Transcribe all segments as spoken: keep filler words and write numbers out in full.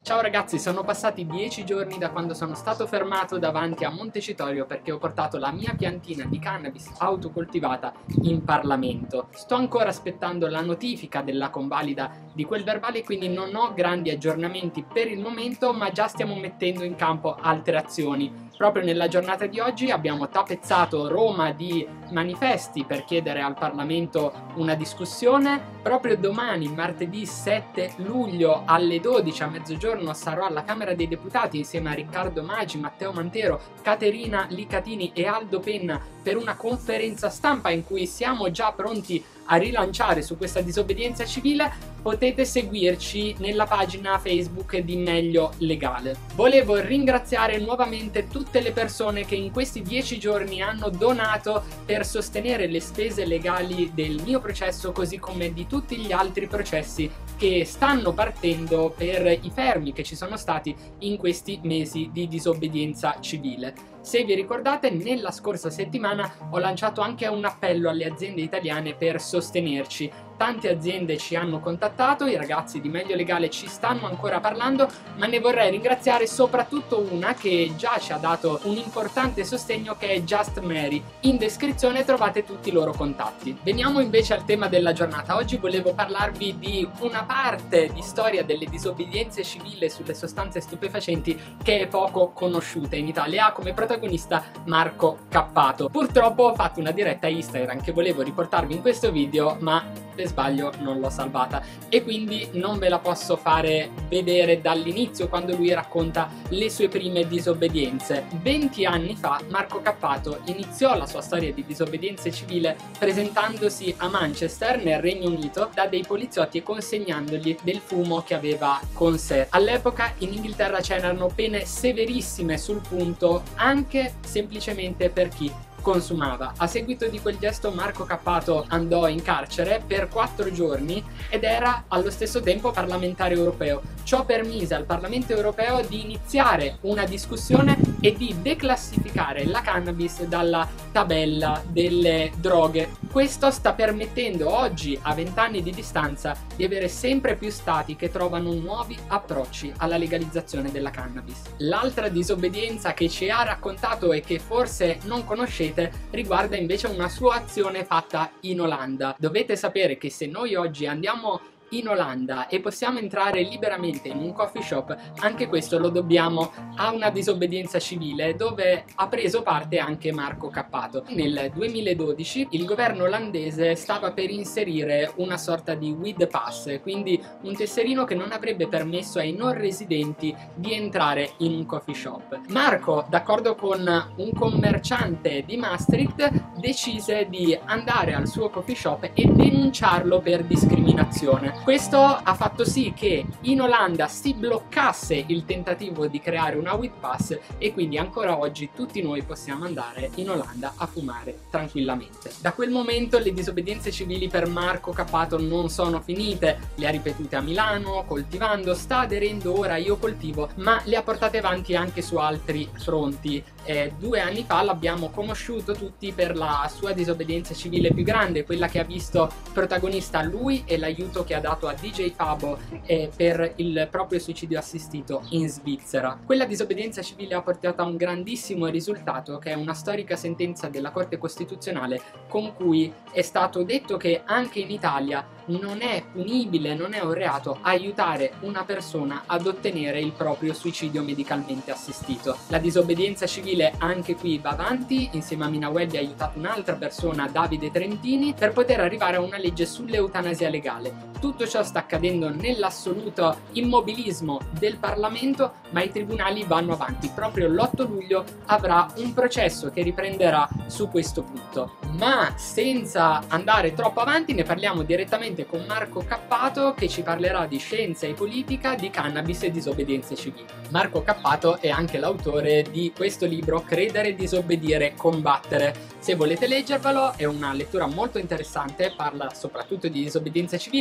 Ciao ragazzi, sono passati dieci giorni da quando sono stato fermato davanti a Montecitorio perché ho portato la mia piantina di cannabis autocoltivata in Parlamento. Sto ancora aspettando la notifica della convalida di quel verbale, quindi non ho grandi aggiornamenti per il momento, ma già stiamo mettendo in campo altre azioni. Proprio nella giornata di oggi abbiamo tappezzato Roma di manifesti per chiedere al Parlamento una discussione. Proprio domani, martedì sette luglio alle dodici a mezzogiorno, sarò alla Camera dei Deputati insieme a Riccardo Maggi, Matteo Mantero, Caterina Licatini e Aldo Penna per una conferenza stampa in cui siamo già pronti a rilanciare su questa disobbedienza civile. Potete seguirci nella pagina Facebook di Meglio Legale. Volevo ringraziare nuovamente tutte le persone che in questi dieci giorni hanno donato per sostenere le spese legali del mio processo, così come di tutti gli altri processi che stanno partendo per i fermi che ci sono stati in questi mesi di disobbedienza civile. Se vi ricordate, nella scorsa settimana ho lanciato anche un appello alle aziende italiane per sostenerci. Tante aziende ci hanno contattato, i ragazzi di Meglio Legale ci stanno ancora parlando, ma ne vorrei ringraziare soprattutto una che già ci ha dato un importante sostegno, che è Just Mary. In descrizione trovate tutti i loro contatti. Veniamo invece al tema della giornata. Oggi volevo parlarvi di una parte di storia delle disobbedienze civili sulle sostanze stupefacenti che è poco conosciuta in Italia. Ha come protagonista Marco Cappato. Purtroppo ho fatto una diretta Instagram che volevo riportarvi in questo video, ma per sbaglio non l'ho salvata e quindi non ve la posso fare vedere dall'inizio, quando lui racconta le sue prime disobbedienze. venti anni fa Marco Cappato iniziò la sua storia di disobbedienza civile presentandosi a Manchester, nel Regno Unito, da dei poliziotti e consegnandogli del fumo che aveva con sé. All'epoca in Inghilterra c'erano pene severissime sul punto, anche semplicemente per chi consumava. A seguito di quel gesto Marco Cappato andò in carcere per quattro giorni ed era allo stesso tempo parlamentare europeo. Ciò permise al Parlamento europeo di iniziare una discussione e di declassificare la cannabis dalla tabella delle droghe. Questo sta permettendo oggi, a vent'anni di distanza, di avere sempre più stati che trovano nuovi approcci alla legalizzazione della cannabis. L'altra disobbedienza che ci ha raccontato e che forse non conoscete riguarda invece una sua azione fatta in Olanda. Dovete sapere che se noi oggi andiamo in Olanda e possiamo entrare liberamente in un coffee shop, anche questo lo dobbiamo a una disobbedienza civile dove ha preso parte anche Marco Cappato. Nel duemiladodici il governo olandese stava per inserire una sorta di weed pass, quindi un tesserino che non avrebbe permesso ai non residenti di entrare in un coffee shop. Marco, d'accordo con un commerciante di Maastricht, decise di andare al suo coffee shop e denunciarlo per discriminazione. Questo ha fatto sì che in Olanda si bloccasse il tentativo di creare una weed pass e quindi ancora oggi tutti noi possiamo andare in Olanda a fumare tranquillamente. Da quel momento le disobbedienze civili per Marco Cappato non sono finite, le ha ripetute a Milano, coltivando, sta aderendo ora Io Coltivo, ma le ha portate avanti anche su altri fronti. Eh, due anni fa l'abbiamo conosciuto tutti per la sua disobbedienza civile più grande, quella che ha visto protagonista lui e l'aiuto che ha dato a D J Fabo eh, per il proprio suicidio assistito in Svizzera. Quella disobbedienza civile ha portato a un grandissimo risultato, che è una storica sentenza della Corte Costituzionale con cui è stato detto che anche in Italia non è punibile, non è un reato aiutare una persona ad ottenere il proprio suicidio medicalmente assistito. La disobbedienza civile anche qui va avanti, insieme a Mina Webby ha aiutato un'altra persona, Davide Trentini, per poter arrivare a una legge sull'eutanasia legale. Tutto ciò sta accadendo nell'assoluto immobilismo del Parlamento, ma i tribunali vanno avanti. Proprio l'otto luglio avrà un processo che riprenderà su questo punto. Ma senza andare troppo avanti ne parliamo direttamente con Marco Cappato, che ci parlerà di scienza e politica, di cannabis e disobbedienze civili. Marco Cappato è anche l'autore di questo libro Credere, disobbedire, combattere. Se volete leggervelo è una lettura molto interessante, parla soprattutto di disobbedienza civile,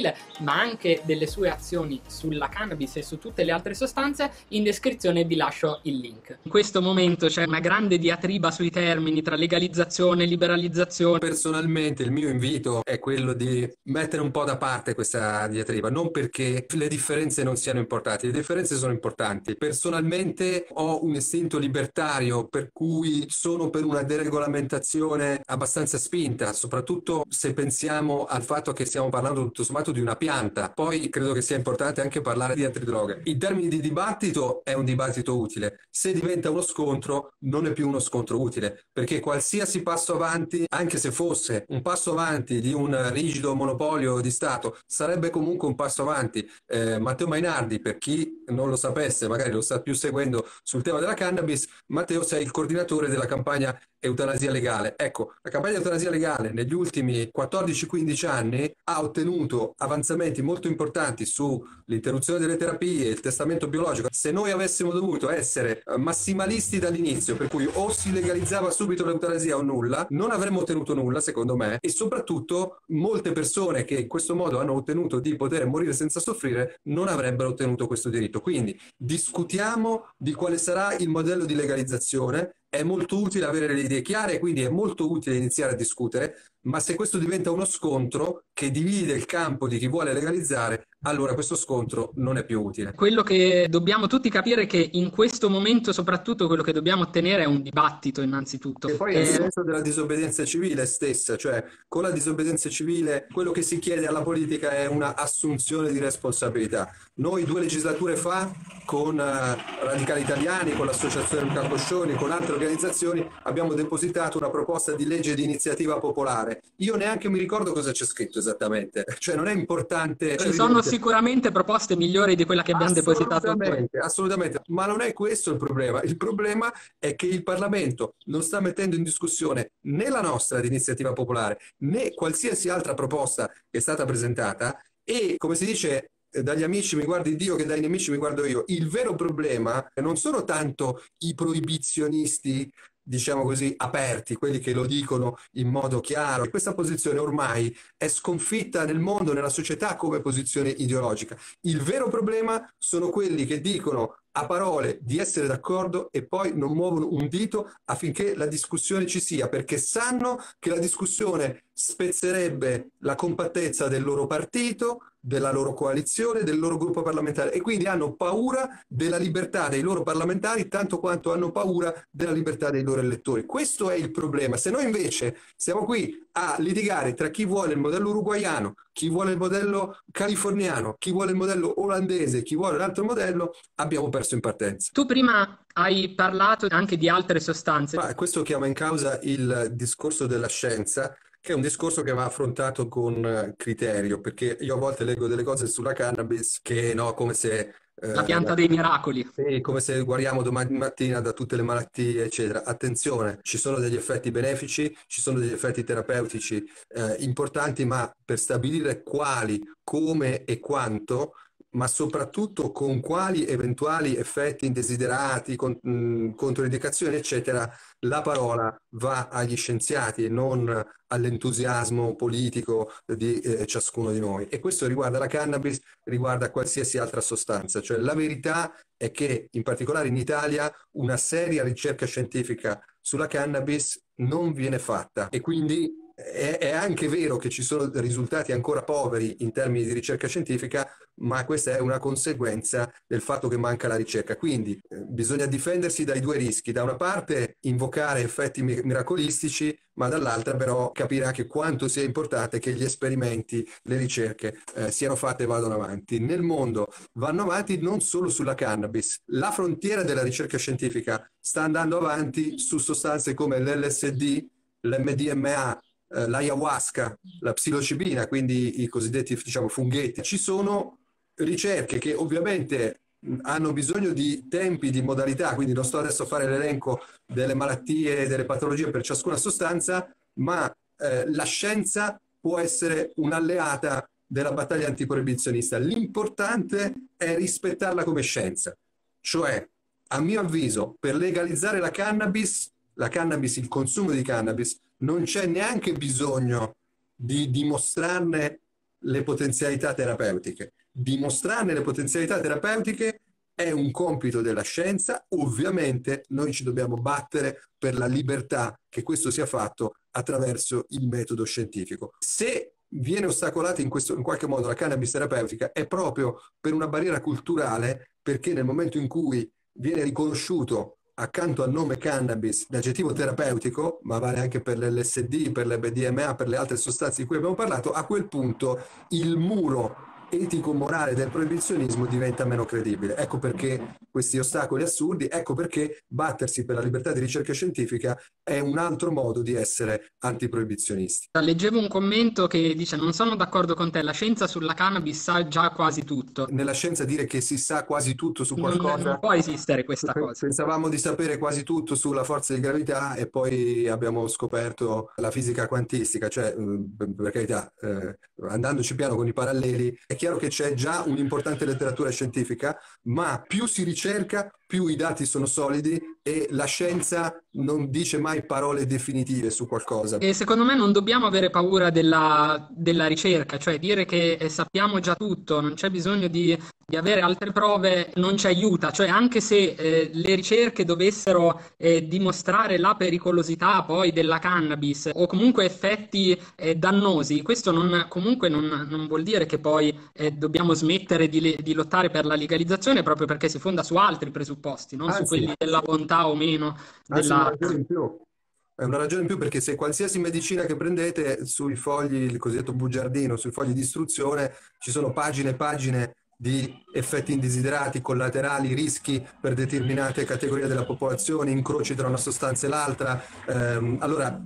ma anche delle sue azioni sulla cannabis e su tutte le altre sostanze, in descrizione vi lascio il link. In questo momento c'è una grande diatriba sui termini tra legalizzazione e liberalizzazione. Personalmente il mio invito è quello di mettere un po' da parte questa diatriba, non perché le differenze non siano importanti, le differenze sono importanti. Personalmente ho un istinto libertario per cui sono per una deregolamentazione abbastanza spinta, soprattutto se pensiamo al fatto che stiamo parlando tutto sommato di una pianta. Poi credo che sia importante anche parlare di altre droghe. In termini di dibattito è un dibattito utile, se diventa uno scontro non è più uno scontro utile, perché qualsiasi passo avanti, anche se fosse un passo avanti di un rigido monopolio di Stato, sarebbe comunque un passo avanti. Eh, Matteo Mainardi, per chi non lo sapesse, magari lo sta più seguendo sul tema della cannabis, Matteo sei il coordinatore della campagna eutanasia legale. Ecco, la campagna eutanasia legale negli ultimi quattordici quindici anni ha ottenuto avanzamenti molto importanti sull'interruzione delle terapie, il testamento biologico. Se noi avessimo dovuto essere massimalisti dall'inizio, per cui o si legalizzava subito l'eutanasia o nulla, non avremmo ottenuto nulla, secondo me, e soprattutto molte persone che in questo modo hanno ottenuto di poter morire senza soffrire non avrebbero ottenuto questo diritto. Quindi discutiamo di quale sarà il modello di legalizzazione. È molto utile avere le idee chiare, quindi è molto utile iniziare a discutere, ma se questo diventa uno scontro che divide il campo di chi vuole legalizzare, allora questo scontro non è più utile. Quello che dobbiamo tutti capire è che in questo momento soprattutto quello che dobbiamo ottenere è un dibattito innanzitutto. E poi è il senso della disobbedienza civile stessa, cioè con la disobbedienza civile quello che si chiede alla politica è una assunzione di responsabilità. Noi due legislature fa con uh, Radicali Italiani, con l'Associazione Luca Coscioni, con altre organizzazioni abbiamo depositato una proposta di legge di iniziativa popolare. Io neanche mi ricordo cosa c'è scritto esattamente, cioè non è importante. Ci sono sicuramente proposte migliori di quella che abbiamo depositato. Assolutamente, assolutamente, ma non è questo il problema. Il problema è che il Parlamento non sta mettendo in discussione né la nostra di iniziativa popolare né qualsiasi altra proposta che è stata presentata e, come si dice, dagli amici mi guardi Dio che dai nemici mi guardo io. Il vero problema non sono tanto i proibizionisti, diciamo così, aperti, quelli che lo dicono in modo chiaro. Questa posizione ormai è sconfitta nel mondo, nella società come posizione ideologica. Il vero problema sono quelli che dicono a parole di essere d'accordo e poi non muovono un dito affinché la discussione ci sia, perché sanno che la discussione spezzerebbe la compattezza del loro partito, della loro coalizione, del loro gruppo parlamentare e quindi hanno paura della libertà dei loro parlamentari tanto quanto hanno paura della libertà dei loro elettori. Questo è il problema. Se noi invece siamo qui a litigare tra chi vuole il modello uruguaiano, chi vuole il modello californiano, chi vuole il modello olandese, chi vuole un altro modello, abbiamo perso in partenza. Tu prima hai parlato anche di altre sostanze. Ma questo chiama in causa il discorso della scienza, che è un discorso che va affrontato con criterio, perché io a volte leggo delle cose sulla cannabis che no, come se la pianta dei miracoli. Sì, come se guariamo domani mattina da tutte le malattie, eccetera. Attenzione, ci sono degli effetti benefici, ci sono degli effetti terapeutici eh, importanti, ma per stabilire quali, come e quanto, ma soprattutto con quali eventuali effetti indesiderati, con, mh, controindicazioni, eccetera, la parola va agli scienziati e non all'entusiasmo politico di eh, ciascuno di noi. E questo riguarda la cannabis, riguarda qualsiasi altra sostanza. Cioè la verità è che, in particolare in Italia, una seria ricerca scientifica sulla cannabis non viene fatta e quindi è, è anche vero che ci sono risultati ancora poveri in termini di ricerca scientifica, ma questa è una conseguenza del fatto che manca la ricerca. Quindi eh, bisogna difendersi dai due rischi: da una parte invocare effetti mi- miracolistici, ma dall'altra però capire anche quanto sia importante che gli esperimenti, le ricerche eh, siano fatte e vadano avanti. Nel mondo vanno avanti non solo sulla cannabis, la frontiera della ricerca scientifica sta andando avanti su sostanze come l'L S D, l'M D M A, eh, l'ayahuasca, la psilocibina, quindi i cosiddetti, diciamo, funghetti. Ci sono ricerche che ovviamente hanno bisogno di tempi, di modalità, quindi non sto adesso a fare l'elenco delle malattie, delle patologie per ciascuna sostanza, ma eh, la scienza può essere un'alleata della battaglia antiproibizionista. L'importante è rispettarla come scienza, cioè, a mio avviso, per legalizzare la cannabis, la cannabis, il consumo di cannabis, non c'è neanche bisogno di dimostrarne le potenzialità terapeutiche. Dimostrarne le potenzialità terapeutiche è un compito della scienza. Ovviamente noi ci dobbiamo battere per la libertà che questo sia fatto attraverso il metodo scientifico. Se viene ostacolata in, questo, in qualche modo la cannabis terapeutica è proprio per una barriera culturale, perché nel momento in cui viene riconosciuto accanto al nome cannabis l'aggettivo terapeutico, ma vale anche per l'L S D, per l'M D M A, per le altre sostanze di cui abbiamo parlato, a quel punto il muro etico-morale del proibizionismo diventa meno credibile. Ecco perché questi ostacoli assurdi, ecco perché battersi per la libertà di ricerca scientifica è un altro modo di essere antiproibizionisti. Leggevo un commento che dice: non sono d'accordo con te, la scienza sulla cannabis sa già quasi tutto. Nella scienza dire che si sa quasi tutto su qualcosa... Non, non può esistere questa cosa. Pensavamo di sapere quasi tutto sulla forza di gravità e poi abbiamo scoperto la fisica quantistica, cioè, per carità, eh, andandoci piano con i paralleli, è chiaro che c'è già un'importante letteratura scientifica, ma più si ricerca, più i dati sono solidi e la scienza non dice mai parole definitive su qualcosa. E secondo me non dobbiamo avere paura della, della ricerca, cioè dire che eh, sappiamo già tutto, non c'è bisogno di, di avere altre prove, non ci aiuta. Cioè anche se eh, le ricerche dovessero eh, dimostrare la pericolosità poi della cannabis o comunque effetti eh, dannosi, questo non, comunque non, non vuol dire che poi eh, dobbiamo smettere di, di lottare per la legalizzazione, proprio perché si fonda su altri presupposti, non Anzi, su quelli della bontà o meno anzi, della... una ragione in più. È una ragione in più, perché se qualsiasi medicina che prendete sui fogli, il cosiddetto bugiardino, sui fogli di istruzione, ci sono pagine e pagine di effetti indesiderati, collaterali, rischi per determinate categorie della popolazione, incroci tra una sostanza e l'altra. Ehm, allora,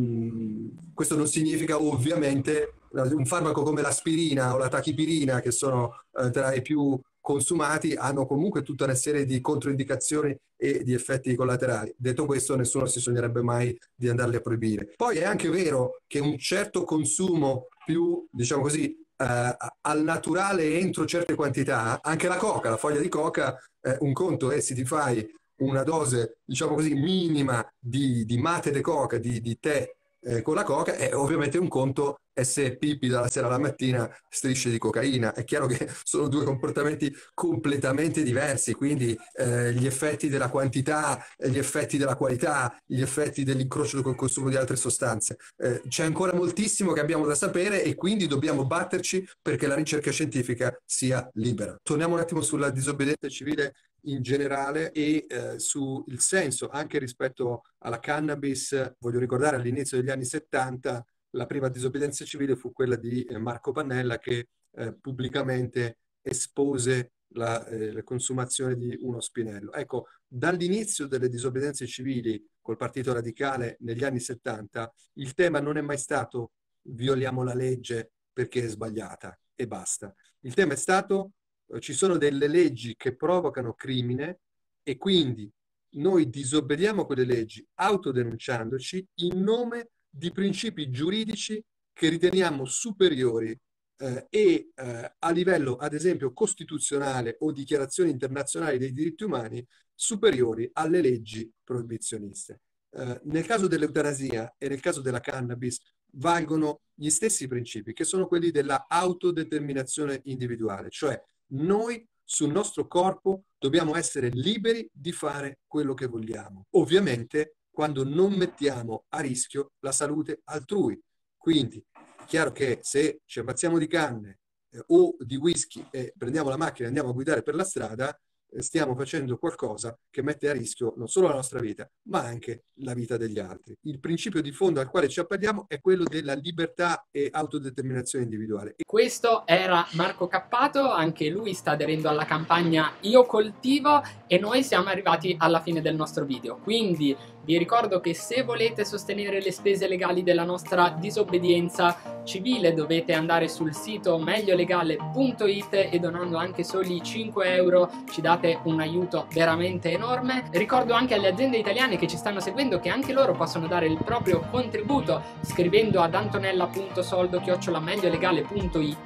mh, questo non significa ovviamente un farmaco come l'aspirina o la tachipirina, che sono eh, tra i più consumati, hanno comunque tutta una serie di controindicazioni e di effetti collaterali. Detto questo, nessuno si sognerebbe mai di andarli a proibire. Poi è anche vero che un certo consumo più, diciamo così, eh, al naturale entro certe quantità, anche la coca, la foglia di coca, eh, un conto è se ti fai una dose, diciamo così, minima di, di mate de coca, di, di tè eh, con la coca, e ovviamente un conto è se pippi dalla sera alla mattina strisce di cocaina. È chiaro che sono due comportamenti completamente diversi, quindi eh, gli effetti della quantità, gli effetti della qualità, gli effetti dell'incrocio col consumo di altre sostanze. Eh, c'è ancora moltissimo che abbiamo da sapere e quindi dobbiamo batterci perché la ricerca scientifica sia libera. Torniamo un attimo sulla disobbedienza civile in generale e eh, sul senso anche rispetto alla cannabis. Voglio ricordare, all'inizio degli anni settanta la prima disobbedienza civile fu quella di eh, Marco Pannella, che eh, pubblicamente espose la, eh, la consumazione di uno spinello. Ecco, dall'inizio delle disobbedienze civili col Partito Radicale negli anni settanta, il tema non è mai stato violiamo la legge perché è sbagliata e basta. Il tema è stato ci sono delle leggi che provocano crimine e quindi noi disobbediamo quelle leggi autodenunciandoci in nome di principi giuridici che riteniamo superiori eh, e eh, a livello, ad esempio, costituzionale o dichiarazioni internazionali dei diritti umani superiori alle leggi proibizioniste. Eh, nel caso dell'eutanasia e nel caso della cannabis valgono gli stessi principi, che sono quelli della autodeterminazione individuale, cioè noi sul nostro corpo dobbiamo essere liberi di fare quello che vogliamo, ovviamente quando non mettiamo a rischio la salute altrui. Quindi è chiaro che se ci ammazziamo di canne eh, o di whisky e prendiamo la macchina e andiamo a guidare per la strada, eh, stiamo facendo qualcosa che mette a rischio non solo la nostra vita, ma anche la vita degli altri. Il principio di fondo al quale ci appelliamo è quello della libertà e autodeterminazione individuale. Questo era Marco Cappato, anche lui sta aderendo alla campagna Io Coltivo e noi siamo arrivati alla fine del nostro video. Quindi vi ricordo che se volete sostenere le spese legali della nostra disobbedienza civile dovete andare sul sito meglio legale punto it e donando anche soli cinque euro ci date un aiuto veramente enorme. Ricordo anche alle aziende italiane che ci stanno seguendo che anche loro possono dare il proprio contributo scrivendo ad antonella punto soldo chiocciola meglio legale punto it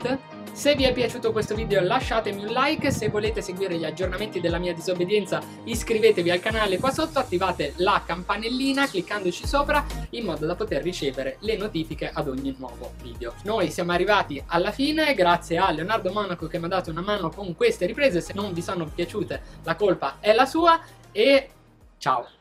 Se vi è piaciuto questo video lasciatemi un like, se volete seguire gli aggiornamenti della mia disobbedienza iscrivetevi al canale qua sotto, attivate la campanellina cliccandoci sopra in modo da poter ricevere le notifiche ad ogni nuovo video. Noi siamo arrivati alla fine, grazie a Leonardo Monaco che mi ha dato una mano con queste riprese. Se non vi sono piaciute la colpa è la sua e ciao!